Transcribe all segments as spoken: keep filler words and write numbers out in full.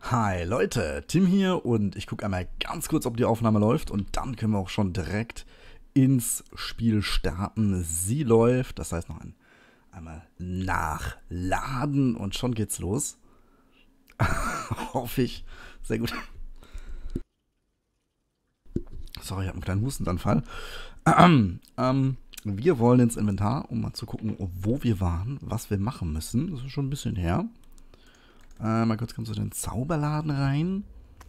Hi Leute, Tim hier und ich gucke einmal ganz kurz, ob die Aufnahme läuft und dann können wir auch schon direkt ins Spiel starten. Sie läuft, das heißt noch ein, einmal nachladen und schon geht's los. Hoffe ich. Sehr gut. Sorry, ich habe einen kleinen Hustenanfall. ähm, wir wollen ins Inventar, um mal zu gucken, wo wir waren, was wir machen müssen. Das ist schon ein bisschen her. Äh, mal kurz kommen wir in den Zauberladen rein.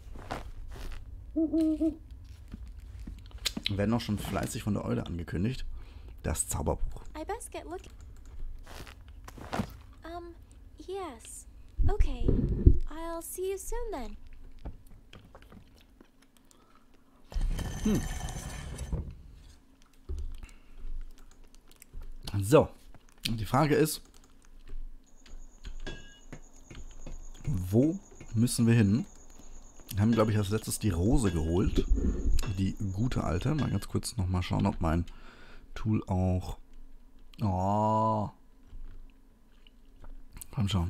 Werden auch schon fleißig von der Eule angekündigt. Das Zauberbuch. I best get looking. Um, yes. Okay. I'll see you soon then. Hm. So. Und die Frage ist, wo müssen wir hin? Wir haben, glaube ich, als letztes die Rose geholt. Die gute alte. Mal ganz kurz nochmal schauen, ob mein Tool auch... Oh. Komm schon.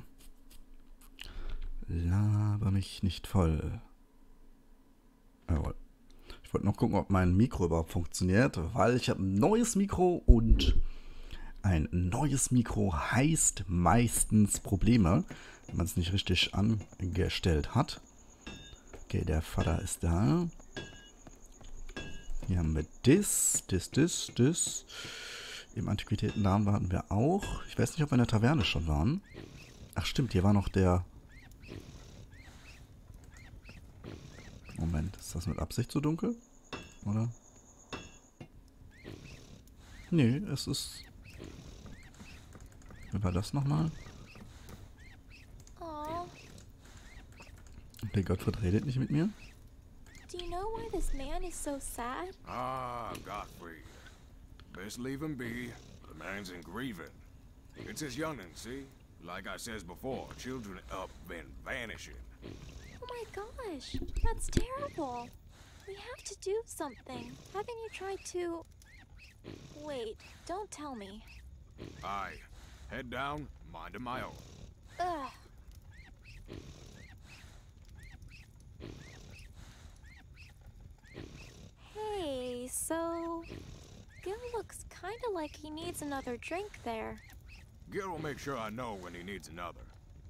Laber mich nicht voll. Jawohl. Ich wollte noch gucken, ob mein Mikro überhaupt funktioniert, weil ich habe ein neues Mikro und ein neues Mikro heißt meistens Probleme, wenn man es nicht richtig angestellt hat. Okay, der Vater ist da. Hier haben wir das, das, das, das. Im Antiquitätenladen hatten wir auch. Ich weiß nicht, ob wir in der Taverne schon waren. Ach stimmt, hier war noch der... Moment, ist das mit Absicht so dunkel? Oder? Nee, es ist... Wie war das nochmal? Aw, Der Gottfried redet nicht mit mir. do you know why this man is so sad? Ah, Godfrey. Best leave him be. The man's in grieving. It's his young'un, see? Like I says before, children up been vanishing. Oh my gosh, that's terrible. We have to do something. Haven't you tried to... Wait, don't tell me. Aye. Head down, minding my own. Ugh. Hey, so... Gil looks kinda like he needs another drink there. Gil will make sure I know when he needs another.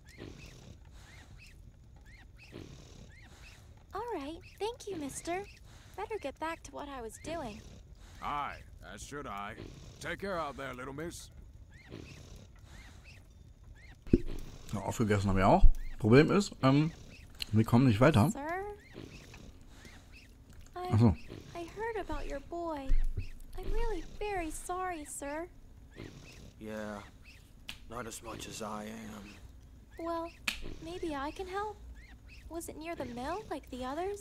Alright, thank you, mister. Better get back to what I was doing. Aye, as should I. Take care out there, little miss. Ja, aufgegessen haben wir auch. Problem ist, ähm, wir kommen nicht weiter. Sir? I, Achso. I heard about your boy. I'm really very sorry, sir. Yeah, not as much as I am. Well, maybe I can help. Was it near the mill like the others?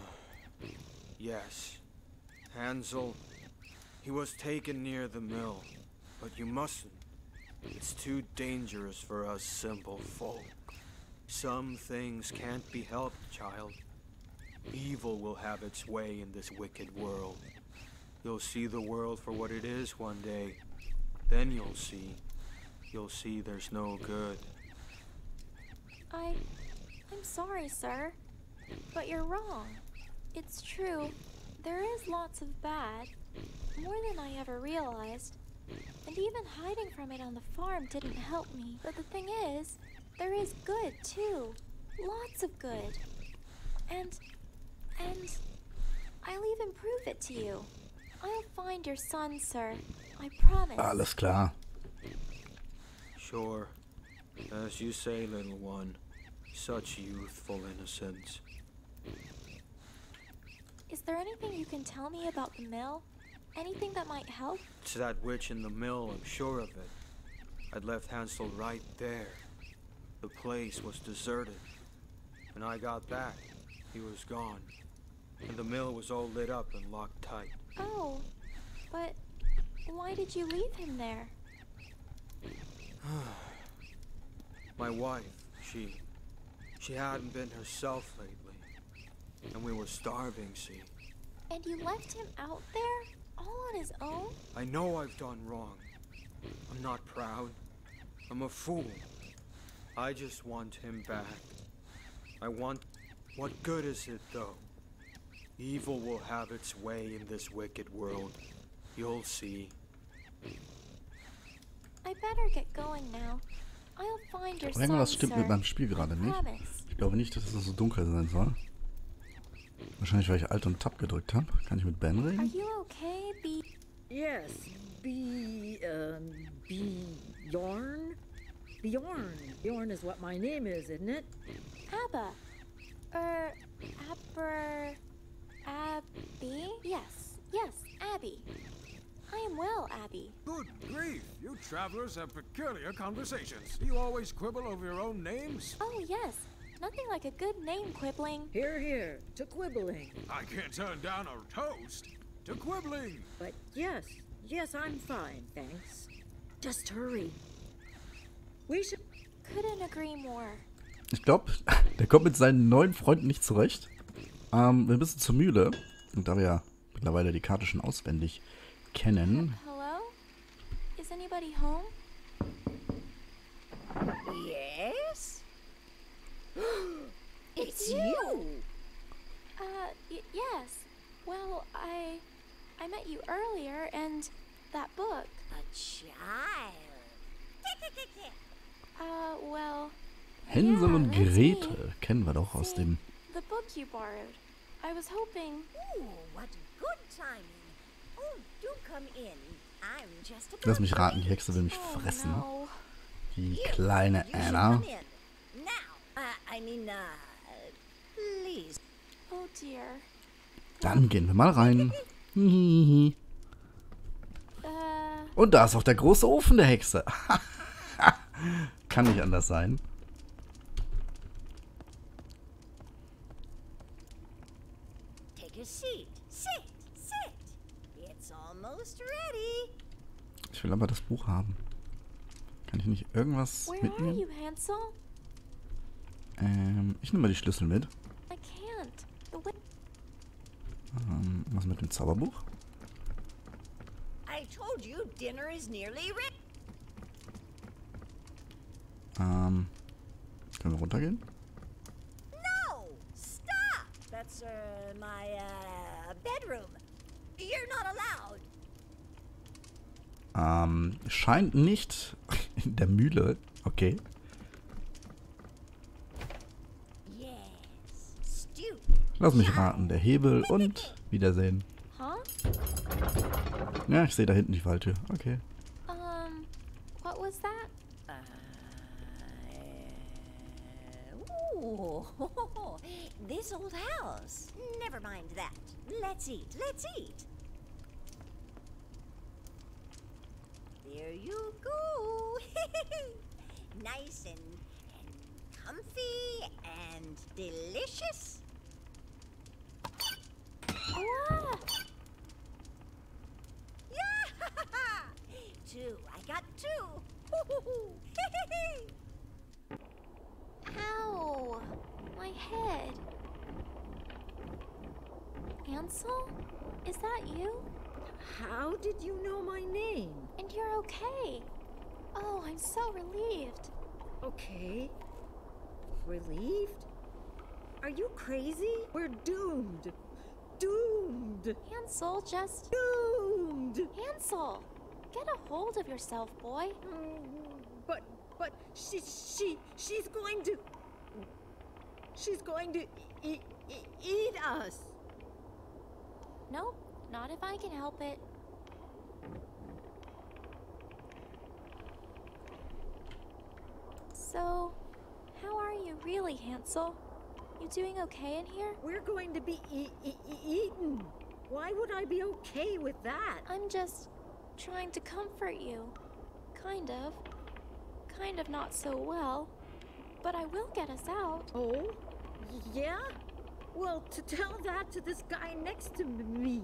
Yes. Hansel, he was taken near the mill, but you mustn't. It's too dangerous for us simple folk. Some things can't be helped, child. Evil will have its way in this wicked world. You'll see the world for what it is one day. Then you'll see. You'll see there's no good. I... I'm sorry, sir. But you're wrong. It's true. There is lots of bad. More than I ever realized. And even hiding from it on the farm didn't help me. But the thing is, there is good, too. Lots of good. And... and... I'll even prove it to you. I'll find your son, sir. I promise. Alles klar. Sure. As you say, little one. Such youthful innocence. Is there anything you can tell me about the mill? Anything that might help? It's that witch in the mill, I'm sure of it. I'd left Hansel right there. The place was deserted. When I got back, he was gone. And the mill was all lit up and locked tight. Oh, but why did you leave him there? My wife, she... She hadn't been herself lately. And we were starving, see. And you left him out there? All on his own? I know I've done wrong. I'm not proud. I'm a fool. I just want him back. I I want... What good is it, though? Evil will have its way in this wicked world. You'll see. I better get going now. I'll find your son, Irgendwas stimmt mit sir. meinem Spiel gerade I nicht. promise. Ich glaube nicht, dass es so dunkel sein soll. Wahrscheinlich, weil ich Alt und Tab gedrückt habe. Kann ich mit Ben Are reden? you okay, B? Yes, B, um, Bjorn? Bjorn. Bjorn is what my name is, isn't it? Abba. Er, Aber... Abby? Yes, yes, Abby. I am well, Abby. Good grief! You travelers have peculiar conversations. Do you always quibble over your own names? Oh, yes. Nothing like a good name quibbling. Here, here, to quibbling. I can't turn down a toast to quibbling. But yes, yes, I'm fine, thanks. Just hurry. We should... Couldn't agree more. Ich glaube, der kommt mit seinen neuen Freunden nicht zurecht. Ähm, wir müssen zur Mühle. Und da wir ja mittlerweile die Karte schon auswendig kennen. Hello? Is anybody home? Yes? It's you! Uh, y yes. Well, I... I met you earlier, and that book. A child. Uh, well... Hänsel yeah, und that's Gretel me. kennen wir doch aus See, dem... the book you borrowed. I was hoping... Oh, what good timing. Oh, do come in. I'm just about Lass mich raten, die Hexe will mich Oh, fressen. no. Die Here, kleine you should Anna. come in. Now, uh, I mean, uh, please. Oh, dear. Dann gehen wir mal rein. Hihihi. Uh, Und da ist auch der große Ofen der Hexe. Kann nicht anders sein. Take a seat. Sit, sit. It's almost ready. Ich will aber das Buch haben. Kann ich nicht irgendwas where are mitnehmen? you, Hansel? Ähm, ich nehme mal die Schlüssel mit. I can't. The wi- Ähm, was mit dem Zauberbuch? I told you dinner is nearly ready. Ähm, können wir runtergehen? No, stop. That's uh, my uh, bedroom. You're not allowed. Ähm, scheint nicht in der Mühle. Okay. Yes, stupid. Lass mich raten. Der Hebel und Wiedersehen. Huh? Ja, ich sehe da hinten die Falltür. Okay. Um, what was that? Ooh, this old house. Never mind that. Let's eat. Let's eat. There you go. Nice and, and comfy and delicious. Ah! Yeah! Two. I got two. Ow! My head. Hansel? Is that you? How did you know my name? And you're okay. Oh, I'm so relieved. Okay. Relieved? Are you crazy? We're doomed. Doomed. Hansel, just... Doomed. Hansel! Get a hold of yourself, boy. Mm, But, but she, she, she's going to, she's going to eat, eat, eat us. Nope, not if I can help it. So, how are you really, Hansel? You doing okay in here? We're going to be e- e- e- eaten. Why would I be okay with that? I'm just trying to comfort you. Kind of. Kind of not so well. But I will get us out. Oh, yeah? Well, to tell that to this guy next to me.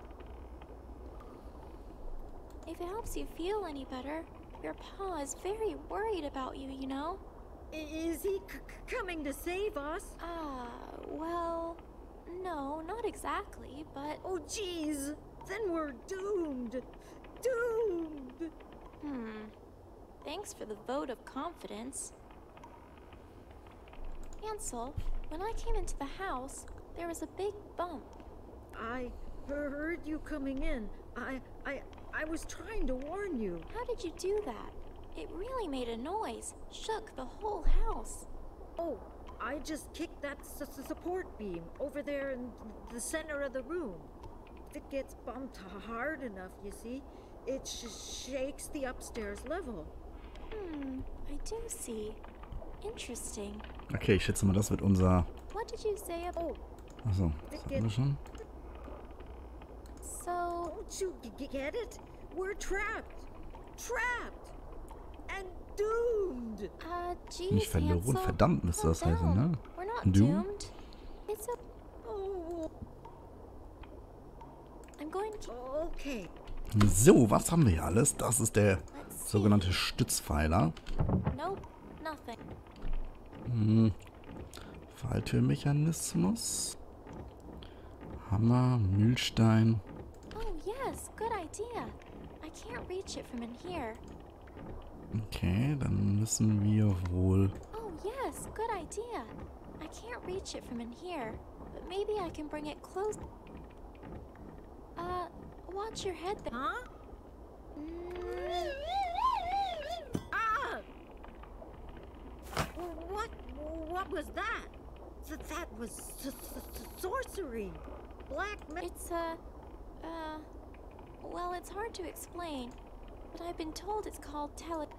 If it helps you feel any better, your pa is very worried about you, you know? I- Is he c- c- coming to save us? Ah, well, no, not exactly, but... Oh, jeez. Then we're doomed. Doomed. Hmm. Thanks for the vote of confidence. Hansel, When I came into the house, there was a big bump. I heard you coming in. I, I, I was trying to warn you. How did you do that? It really made a noise, shook the whole house. Oh, I just kicked that s- s- support beam over there in the center of the room. If it gets bumped hard enough, you see, it sh- shakes the upstairs level. Hmm, I do see. Interesting. Okay, ich schätze mal, das wird unser... What did you say about... Oh, Achso, das hatten wir schon. So, don't you g- get it? We're trapped. Trapped. And doomed. uh, geez, Nicht verloren, Hansel, verdammt müsste calm das heißen, down. ne? We're not Doomed? doomed. It's a... Oh, I'm going to... okay. So, was haben wir hier alles? Das ist der Let's see. sogenannte Stützpfeiler. Nope, nothing. Hm. Falltürmechanismus. Hammer, Mühlstein. Oh, yes, good idea. I can't reach it from in here. Okay, dann müssen wir wohl... Oh, yes, good idea. I can't reach it from in here, but maybe I can bring it close. Uh, watch your head there. Huh? Mm, Ah! What? What was that? Th- that was s- s- sorcery. Black ma- it's a, uh, well, it's hard to explain, but I've been told it's called tele...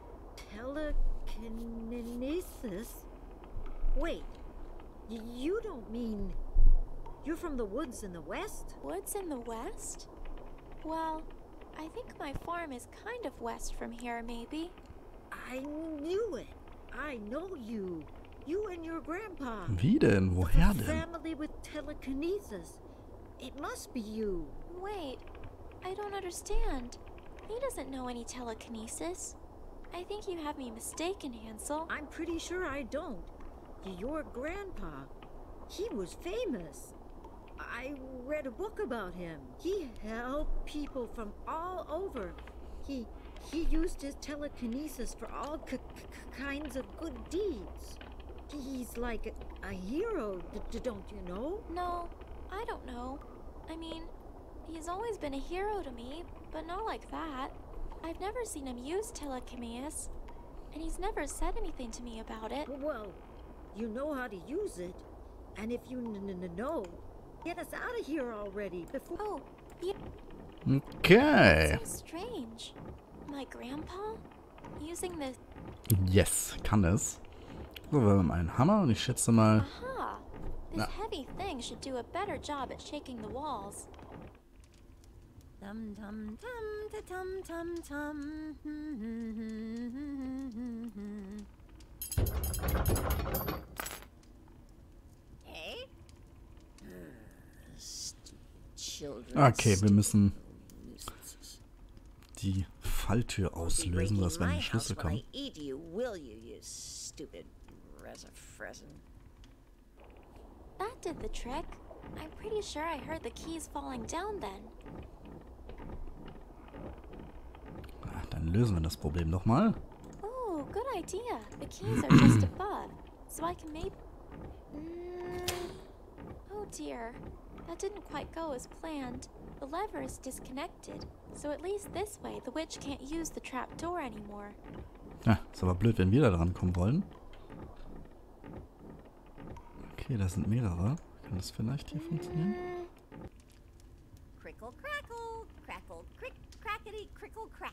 telekinesis. Wait, y- you don't mean you're from the woods in the west? Woods in the west? Well, I think my farm is kind of west from here, maybe. I knew it. I know you. You and your grandpa. Wie denn? Woher The denn? family with telekinesis. It must be you. Wait, I don't understand. He doesn't know any telekinesis. I think you have me mistaken, Hansel. I'm pretty sure I don't. Your grandpa, he was famous. I read a book about him. He helped people from all over. He he used his telekinesis for all k- k- kinds of good deeds. He's like a, a hero, d- d- don't you know? No, I don't know. I mean, he's always been a hero to me, but not like that. I've never seen him use telekinesis, and he's never said anything to me about it. Well, you know how to use it, and if you n- n- know, get us out of here already before. Oh, yeah, Okay. so strange. My grandpa? Using the... Yes, kann es. So, wir haben einen Hammer und ich schätze mal... Aha! This Na. heavy thing should do a better job at shaking the walls. Tum tum tum ta tum tum tum. Hey? Stupid children. Okay, wir müssen Nuisances. die Falltür Won't be auslösen, breaking dass wir an my den Schlüssel house when kommen. I eat you, will you, you stupid resafressen? That did the trick. I'm pretty sure I heard the keys falling down then. Ah, dann lösen wir das Problem doch mal. Oh, good idea. The keys are just above, so I can maybe... Mm. Oh dear, that didn't quite go as planned. The lever is disconnected, so at least this way the witch can't use the trap door anymore. Ja, ist aber blöd, wenn wir da dran kommen wollen. Okay, das sind mehrere. Kann das vielleicht hier funktionieren? Mm. Crickle crackle, crackle crick, crackety crickle crack.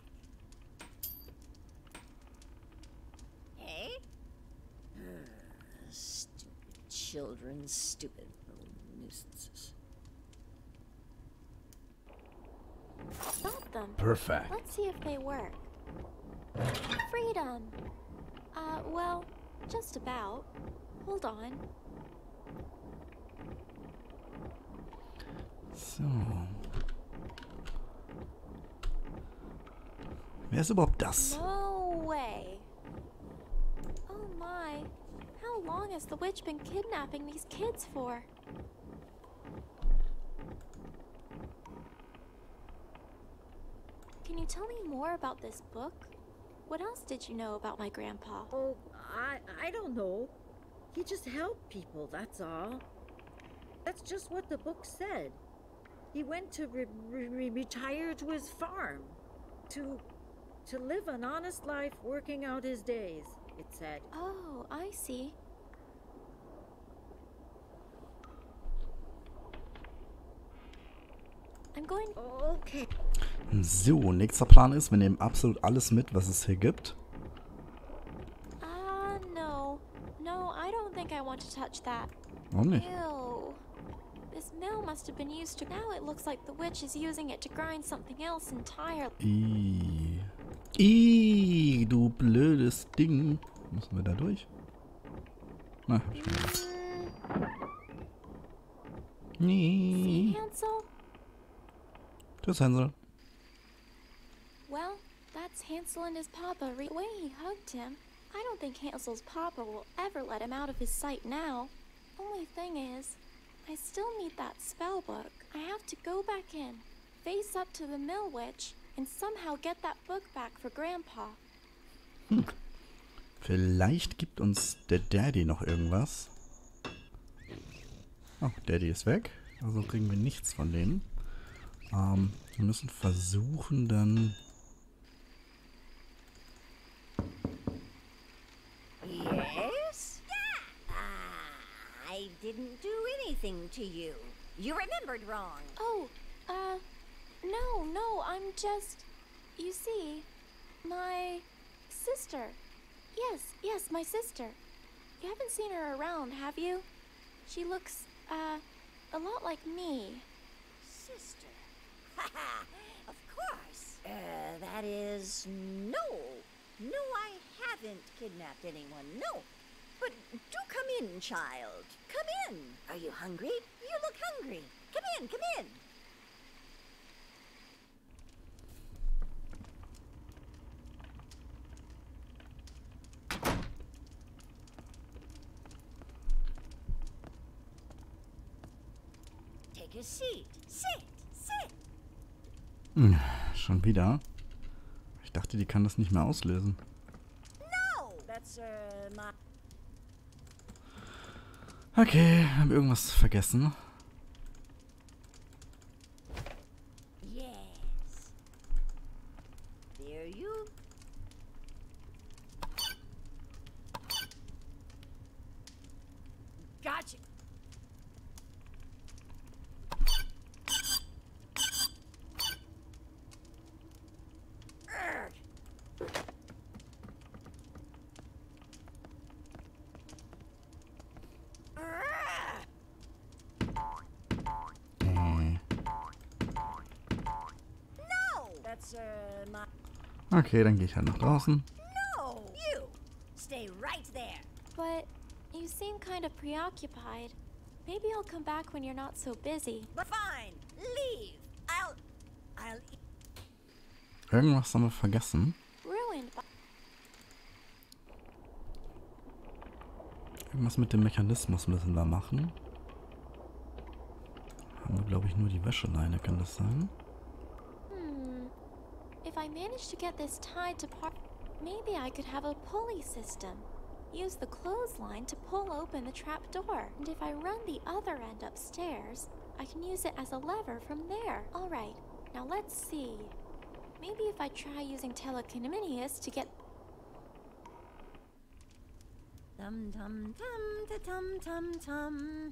Hey? Stupid children, stupid little nuisances. Got them. Perfect. Let's see if they work. Freedom! Uh, well, just about. Hold on. So. Wer ist überhaupt das? No way. Oh my. How long has the witch been kidnapping these kids for? Can you tell me more about this book? What else did you know about my grandpa? Oh, I I don't know. He just helped people, that's all. That's just what the book said. He went to re re retire to his farm. To, to live an honest life working out his days, it said. Oh, I see. I'm going. Okay. So, nächster Plan ist, wir nehmen absolut alles mit, was es hier gibt. Ah, uh, no. No, I don't think I want to touch that. Warum nicht? Ew. This mill must have been used to. Now it looks like the witch is using it to grind something else entirely. Ih. Ih, du blödes Ding. Müssen wir da durch? Na, hab ich schon gesagt. See, Nee. Hansel? Tschüss, Hänsel. Well, that's Hansel and his papa. Re- the way he hugged him, I don't think Hansel's papa will ever let him out of his sight now. Only thing is, I still need that spell book. I have to go back in, face up to the mill witch, and somehow get that book back for Grandpa. Hm. Vielleicht gibt uns der Daddy noch irgendwas. Oh, Daddy ist weg. Also kriegen wir nichts von denen. Ähm, wir müssen versuchen dann... Yes? Ah, I didn't do anything to you. You remembered wrong. Oh, uh, no, no, I'm just, you see, my sister. Yes, yes, my sister. You haven't seen her around, have you? She looks, uh, a lot like me. Sister? Of course. Uh, that is, no. No, I haven't kidnapped anyone, no. But do come in, child. Come in. Are you hungry? You look hungry. Come in, come in. Take a seat. Sit, sit. Hm, schon wieder? Ich dachte, die kann das nicht mehr auslösen. No, that's, uh, my... Okay, haben wir irgendwas vergessen? Yes. There you... Gotcha. Urgh. Äh. No! That's, uh, my... Okay, dann gehe ich halt nach draußen. No! You! Stay right there. But you seem kind of preoccupied. Maybe I'll come back when you're not so busy. But fine. Leave. I'll... I'll... Irgendwas haben wir vergessen. Ruined by... Irgendwas mit dem Mechanismus müssen wir machen. Haben wir, glaube ich, nur die Wäscheleine, kann das sein? Hmm. If I manage to get this tied to part... Maybe I could have a pulley system. Use the clothesline to pull open the trap door. And if I run the other end upstairs, I can use it as a lever from there. Alright, now let's see. Maybe if I try using telekinesis to get... Tum tum tum ta tum tum tum.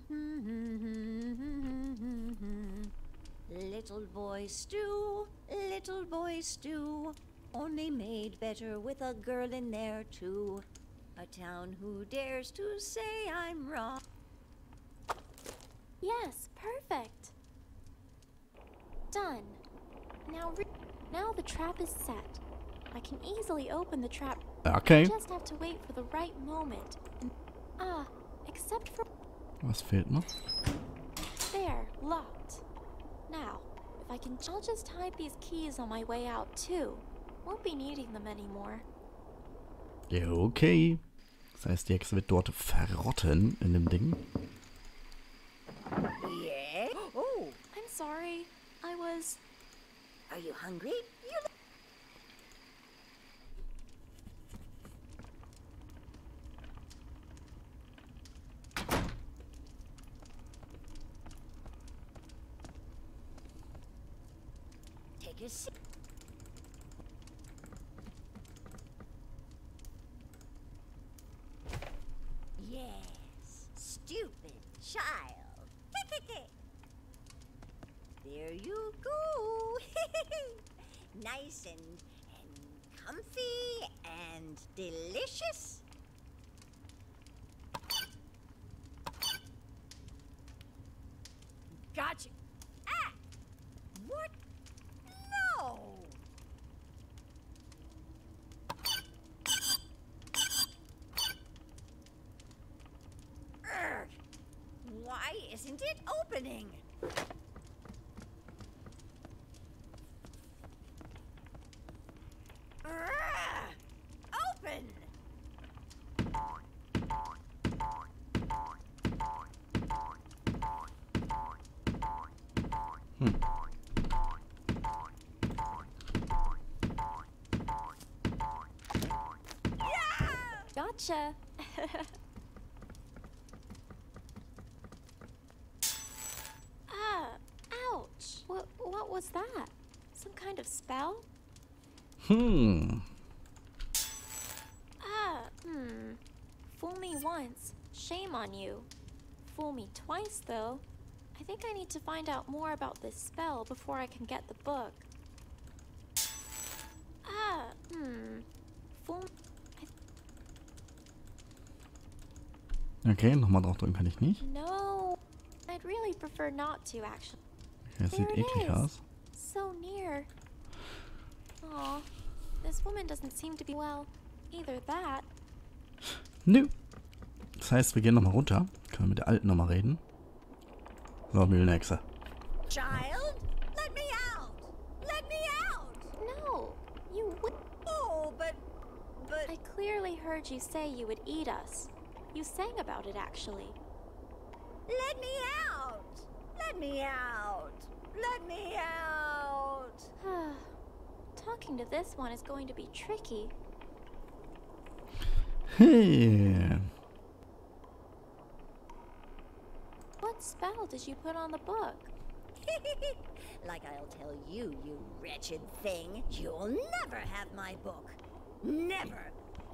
Little boy stew, little boy stew, only made better with a girl in there too. A town who dares to say I'm wrong. Yes, perfect. Done. Now, re now the trap is set. I can easily open the trap. Okay. Just have to wait for the right moment. And, ah, except for Was fehlt noch? there, locked. Now, if I can, I'll just hide these keys on my way out too. Won't be needing them anymore. Ja, okay. Das heißt, die Hexe wird dort verrotten in dem Ding. Yeah? Oh, I'm sorry. I was... are you hungry? You look... you see. Yes, stupid child. There you go. Nice and, and comfy and delicious. Gotcha. Ah! What? No! Urgh! Why isn't it opening? Urgh! Open! Gotcha. Ah, ouch. What, what was that? Some kind of spell? Hmm. Ah, hmm. Fool me once, shame on you. Fool me twice, though. I think I need to find out more about this spell before I can get the book. Ah, hmm. Fool... Okay, nochmal drauf drücken kann ich nicht. No, I'd really prefer not to, actually. Okay, das sieht There it eklig is. aus. So near. Aw, this woman doesn't seem to be well. Either that. Nö. Das heißt, wir gehen nochmal runter. Können wir mit der alten nochmal reden. So, Mühlenhexe. Child, let me out! Let me out! No, you would. Oh, but, but... I clearly heard you say you would eat us. You sang about it, actually. Let me out! Let me out! Let me out! Talking to this one is going to be tricky. Hey. What spell did you put on the book? Like I'll tell you, you wretched thing. You'll never have my book. Never.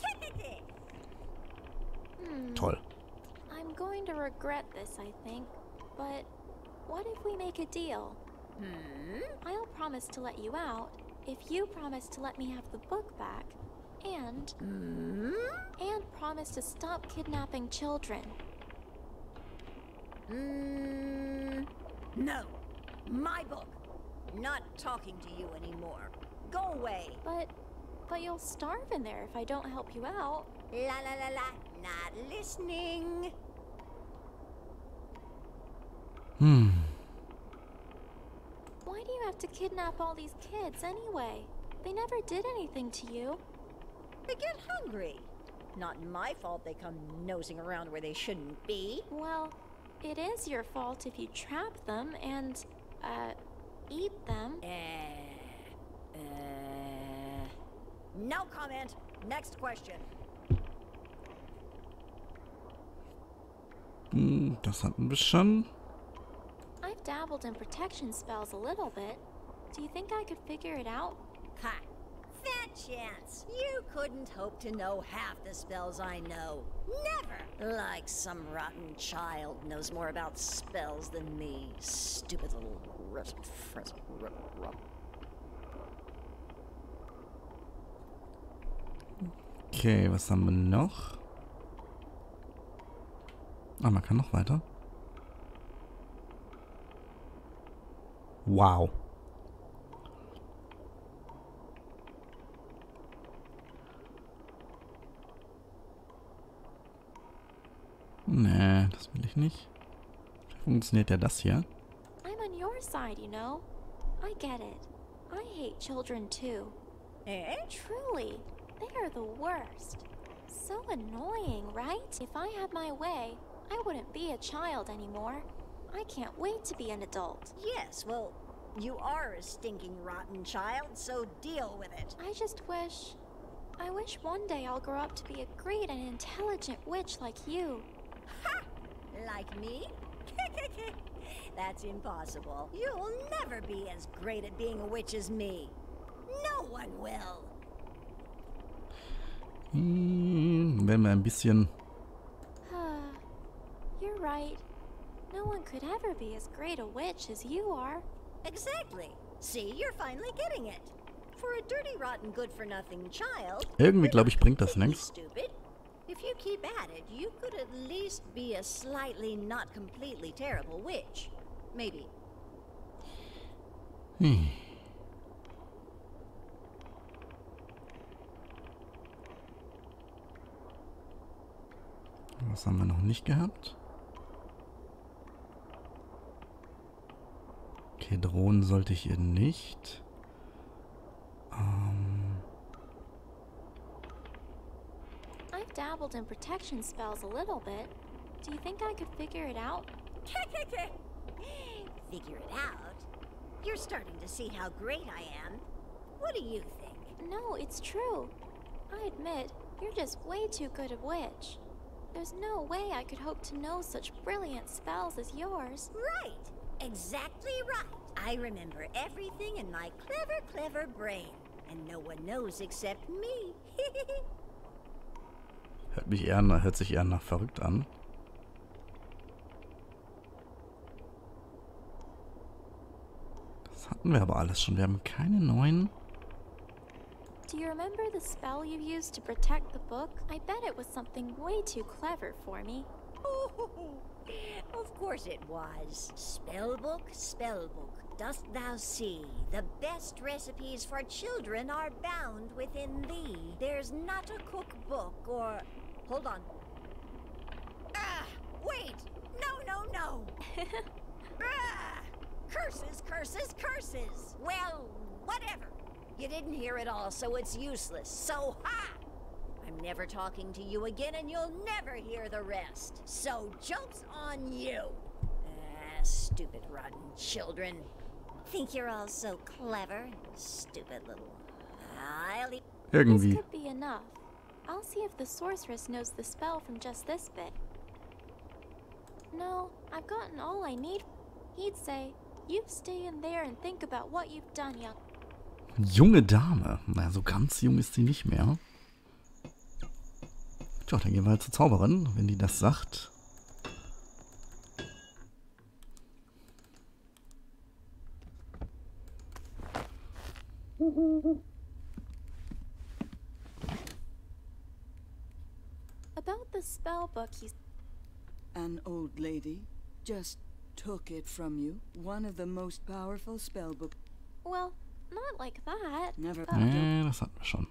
Hmm. Toll. I'm going to regret this, I think. But what if we make a deal? Hmm? I'll promise to let you out if you promise to let me have the book back. And... Hmm? And promise to stop kidnapping children. Hmm? No. My book. Not talking to you anymore. Go away. But... But you'll starve in there if I don't help you out. La la la la. Not listening. Hmm. Why do you have to kidnap all these kids anyway? They never did anything to you. They get hungry. Not my fault they come nosing around where they shouldn't be. Well, it is your fault if you trap them and, uh, eat them. Uh, uh, no comment. Next question. Hm, das hatten wir schon. I've dabbled in protection spells a little bit. Do you think I could figure it out? Ha! Fat chance! You couldn't hope to know half the spells I know. Never! Like some rotten child knows more about spells than me. Stupid little... Okay, was haben wir noch? Ah, man kann noch weiter. Wow. Nee, das will ich nicht. Funktioniert ja das hier? I'm on your side, you know. I get it. I hate children too. Eh? Truly, they are the worst. So annoying, right? If I had my way, I wouldn't be a child anymore. I can't wait to be an adult. Yes, well, you are a stinking rotten child, so deal with it. I just wish... I wish one day I'll grow up to be a great and intelligent witch like you. Ha! Like me? That's impossible. You'll never be as great at being a witch as me. No one will. Hm, wenn wir ein bisschen... You're right. No one could ever be as great a witch as you are. Exactly. See, you're finally getting it. For a dirty, rotten, good-for-nothing child... Irgendwie, glaube ich, bringt das you're not nichts. stupid. If you keep at it, you could at least be a slightly, not completely terrible witch. Maybe. Hm. Was haben wir noch nicht gehabt? Okay, drohen sollte ich ihr nicht. Ähm... I've dabbled in protection spells a little bit. Do you think I could figure it out? Figure it out? You're starting to see how great I am. What do you think? No, it's true. I admit, you're just way too good a witch. There's no way I could hope to know such brilliant spells as yours. Right. Exactly right. I remember everything in my clever, clever brain. And no one knows except me. Hört mich eher, nach- hört sich eher nach verrückt an. Das hatten wir aber alles schon. Wir haben keine neuen. Do you remember the spell you used to protect the book? I bet it was something way too clever for me. Of course it was. Spellbook, spellbook, dost thou see? The best recipes for children are bound within thee. There's not a cookbook or... Hold on. Ah! Wait! No, no, no! Ah! Curses, curses, curses! Well, whatever. You didn't hear it all, so it's useless. So, ha! I'm never talking to you again, and you'll never hear the rest. So, joke's on you. Ah, stupid, rotten children. Think you're all so clever? Stupid little... I'll... e- This Irgendwie. could be enough. I'll see if the sorceress knows the spell from just this bit. No, I've gotten all I need. He'd say, you stay in there and think about what you've done, young. Junge Dame. Na, so ganz jung ist sie nicht mehr. Tja, dann gehen wir halt zur Zauberin, wenn die das sagt. About the spell book you... An old lady just took it from you. One of the most powerful spellbook. Well, not like that. Never. Uh, Nee, das hatten wir schon.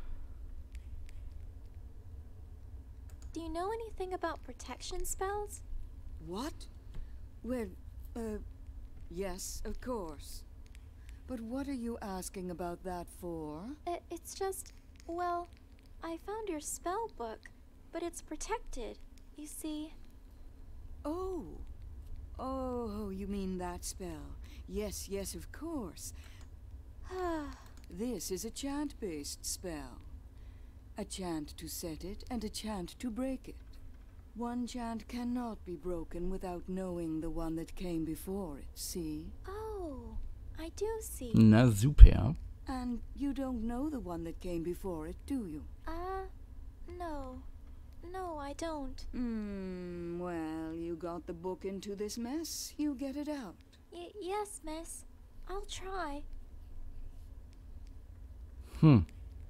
Do you know anything about protection spells? What? Well, uh, yes, of course. But what are you asking about that for? I- it's just, well, I found your spell book, but it's protected. You see, Oh. Oh, you mean that spell? Yes, yes, of course. This is a chant-based spell. A chant to set it and a chant to break it. One chant cannot be broken without knowing the one that came before it, see? oh, I do see. Na super. And you don't know the one that came before it, do you? Uh, no. No, I don't. Hmm, well, you got the book into this mess. You get it out. Y- yes, miss. I'll try. Hm.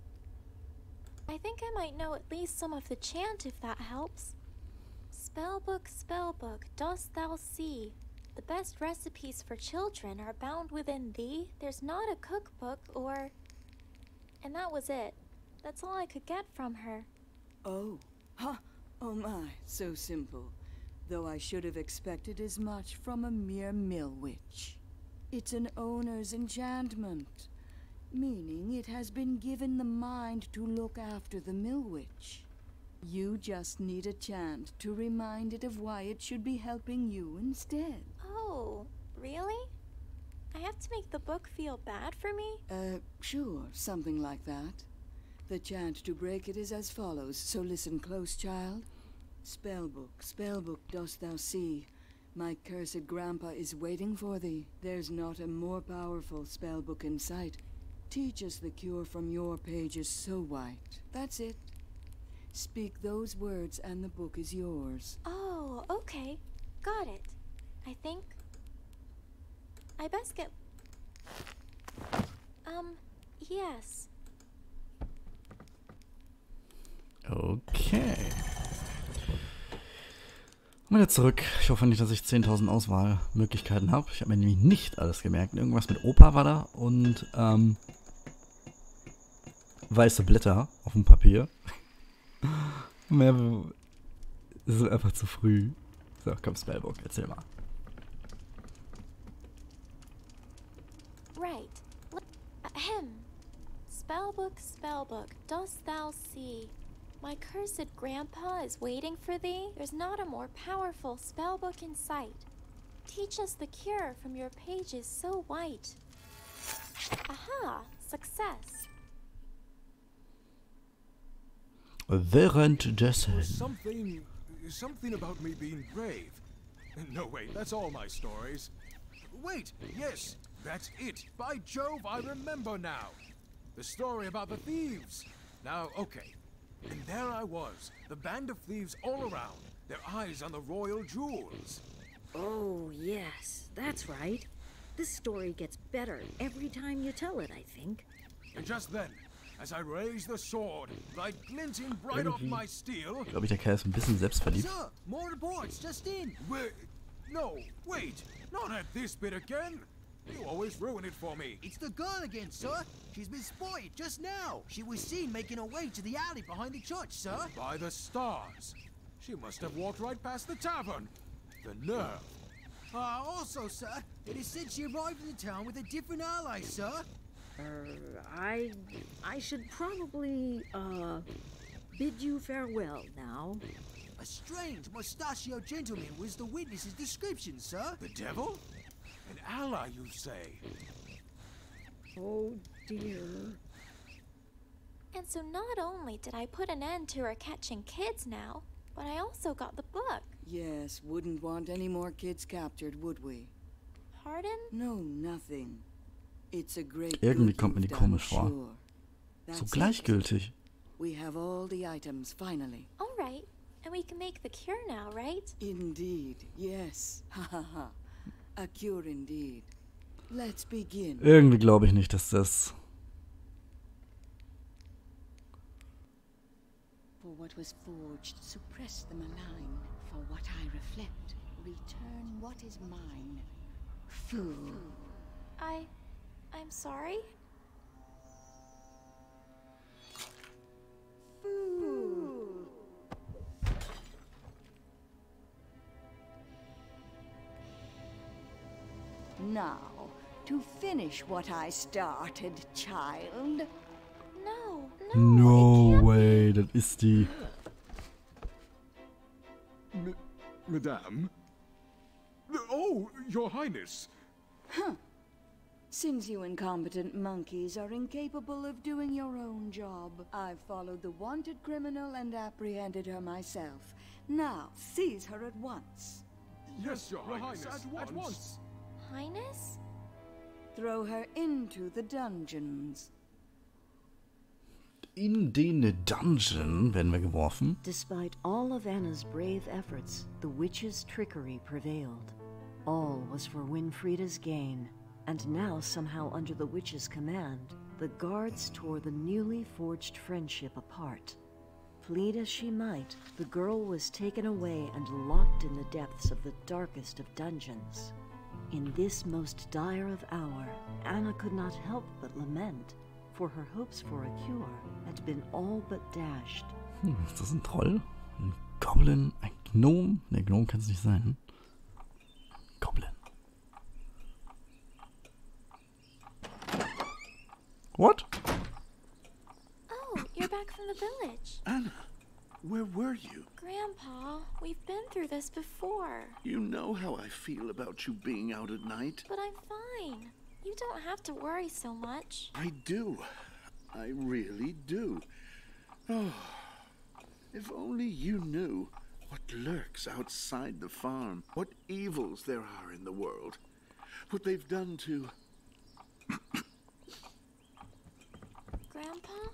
I think I might know at least some of the chant if that helps. Spellbook, spellbook, dost thou see? The best recipes for children are bound within thee. There's not a cookbook or... And that was it. That's all I could get from her. Oh, ha! Oh my, so simple. Though I should have expected as much from a mere mill witch. It's an owner's enchantment, meaning it has been given the mind to look after the mill witch. You just need a chant to remind it of why it should be helping you instead. Oh, really? I have to make the book feel bad for me? Uh, sure, something like that. The chant to break it is as follows, so listen close, child. Spellbook, spellbook, dost thou see? My cursed grandpa is waiting for thee. There's not a more powerful spellbook in sight. Teach us the cure from your pages so white. That's it. Speak those words and the book is yours. Oh, okay. Got it. I think... I best get... Um, yes. Okay. Und wieder zurück. Ich hoffe nicht, dass ich zehntausend Auswahlmöglichkeiten habe. Ich habe mir nämlich nicht alles gemerkt. Irgendwas mit Opa war da und ähm, weiße Blätter auf dem Papier. Mehr ist einfach zu früh. So, komm, Spellbook, erzähl mal. Right. Ahem. Spellbook, spellbook, dost thou see? My cursed grandpa is waiting for thee. There's not a more powerful spellbook in sight. Teach us the cure from your pages so white. Aha, success. Während dessen. Something, something about me being brave. No, wait, that's all my stories. Wait, yes, that's it. By Jove, I remember now. The story about the thieves. Now, okay. And there I was, the band of thieves all around, their eyes on the royal jewels. Oh, yes, that's right. This story gets better every time you tell it, I think. And just then, as I raised the sword, light glinting bright off my steel... Ich glaube, der Kerl ist ein bisschen selbstverliebt. Sir, more reports, just in. Wait, no, wait, not at this bit again. You always ruin it for me. It's the girl again, sir. She's been spotted just now. She was seen making her way to the alley behind the church, sir. By the stars. She must have walked right past the tavern. The nerve. Uh, also, sir, it is said she arrived in the town with a different ally, sir. Uh, I... I should probably, uh, bid you farewell now. A strange mustachioed gentleman was the witness's description, sir. The devil? An ally, you say? Oh, dear. And so not only did I put an end to her catching kids now, but I also got the book. Yes, wouldn't want any more kids captured, would we? Pardon? No, nothing. It's a great Irgendwie good kommt mir die you've done, komisch vor. sure. So That's it. gleichgültig. We have all the items, finally. All right. And we can make the cure now, right? Indeed, yes. Ha ha ha. A cure indeed. Let's begin. Irgendwie glaube ich nicht, dass das... For what was forged, suppress the malign. For what I reflect, return what is mine. Fool. I... I'm sorry? Fool. Now, to finish what I started, child. No, no, No it can't way, das ist die... M Madame? Oh, Your Highness. Huh. Since you incompetent monkeys are incapable of doing your own job, I've followed the wanted criminal and apprehended her myself. Now, seize her at once. Yes, Your Highness, at once. At once. Highness? Throw her into the dungeons. In den Dungeon werden wir geworfen. Despite all of Anna's brave efforts, the witch's trickery prevailed. All was for Winfrieda's gain, and now somehow under the witch's command, the guards tore the newly forged friendship apart. Plead as she might, the girl was taken away and locked in the depths of the darkest of dungeons. In this most dire of hour, Anna could not help but lament, for her hopes for a cure had been all but dashed. Hm, ist das ein Troll? Ein Goblin? Ein Gnome? Ne, Gnome kann es nicht sein. Hm? Goblin. What? Oh, you're back from the village. Anna, where were you? Grandpa, we've been through this before. You know how I feel about you being out at night. But I'm fine. You don't have to worry so much. I do. I really do. Oh, if only you knew What lurks outside the farm? What evils there are in the world? What they've done to... Grandpa?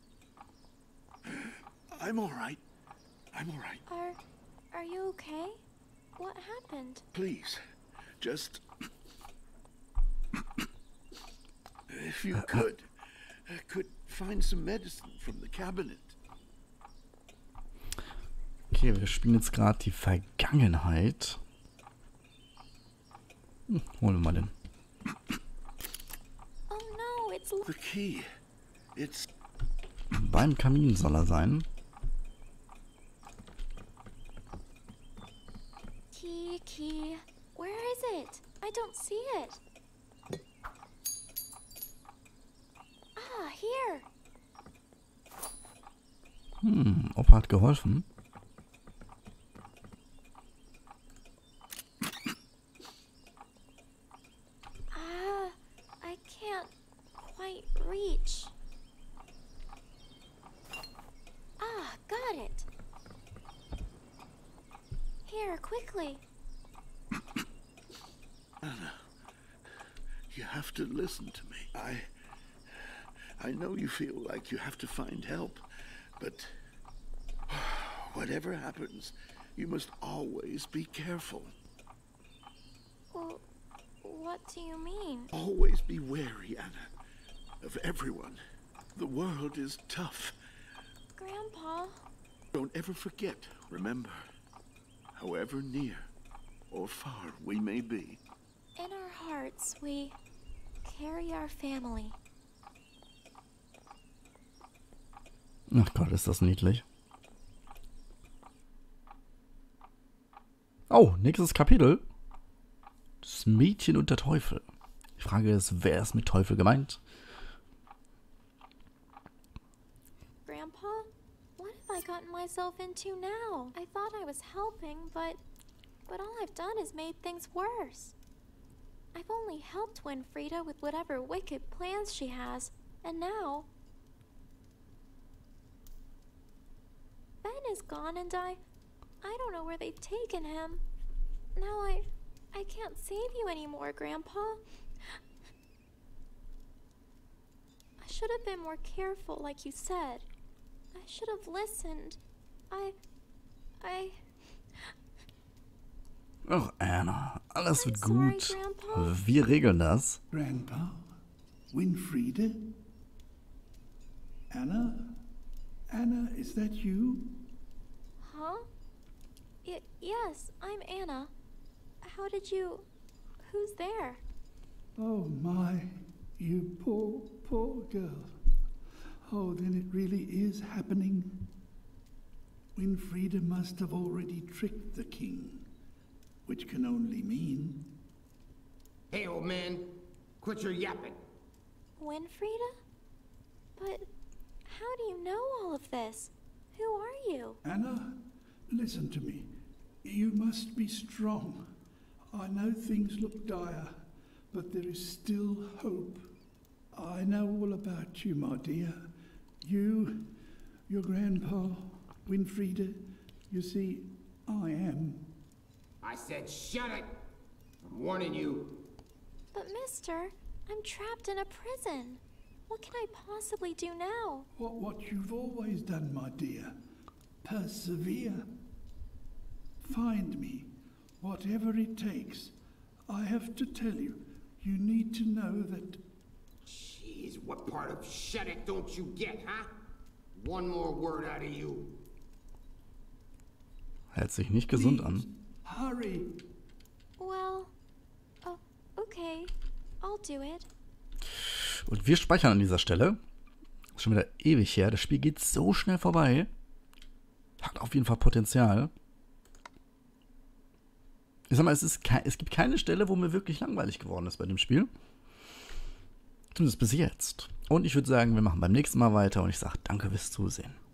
I'm all right. I'm all right. Are... are you okay? What happened? Please, just... if you could, uh, could find some medicine from the cabinet. Okay, wir spielen jetzt gerade die Vergangenheit. Hm, holen wir mal den. Oh no, it's... The key. It's... Beim Kamin soll er sein. Key, key. Where is it? I don't see it. Ah, here. Hm, Opa hat geholfen. Ah, I can't quite reach. Ah, got it. Here, quickly. Anna, you have to listen to me. I... I know you feel like you have to find help, but whatever happens, you must always be careful. Well, what do you mean? Always be wary, Anna, of everyone. The world is tough. Grandpa? Don't ever forget, remember, however near or far we may be, In our hearts, we carry our family. Ach Gott, ist das niedlich. Oh, nächstes Kapitel. Das Mädchen und der Teufel. Die Frage ist, wer ist mit Teufel gemeint? Grandpa? What have I gotten myself into now? I thought I was helping, but... But all I've done is made things worse. I've only helped Winfrieda with whatever wicked plans she has, and now... Ben is gone and I... I don't know where they've taken him. Now I... I can't save you anymore, Grandpa. I should have been more careful, like you said. I should have listened. I... I... Ach, Anna, alles wird sorry, gut. Grandpa. Wir regeln das. Grandpa? Winfrieda? Anna? Anna, is that you? Huh? Y yes, I'm Anna. How did you... Who's there? Oh my, you poor, poor girl. Oh, then it really is happening. Winfrieda must have already tricked the king, which can only mean... Hey, old man, quit your yapping. Winfrieda? But how do you know all of this? Who are you? Anna, listen to me. You must be strong. I know things look dire, but there is still hope. I know all about you, my dear. You, your grandpa, Winfrieda. You see, I am. I said shut it! I'm warning you. But mister, I'm trapped in a prison. What can I possibly do now? What, what you've always done, my dear. Persevere. Find me, whatever it takes. I have to tell you, you need to know that... Jeez, what part of shut it don't you get, huh? One more word out of you. Hört sich nicht gesund an. Hurry. Well, oh, okay. I'll do it. Und wir speichern an dieser Stelle. Ist schon wieder ewig her. Das Spiel geht so schnell vorbei. Hat auf jeden Fall Potenzial. Ich sag mal, es, ist es gibt keine Stelle, wo mir wirklich langweilig geworden ist bei dem Spiel. Zumindest bis jetzt. Und ich würde sagen, wir machen beim nächsten Mal weiter und ich sage danke fürs Zusehen.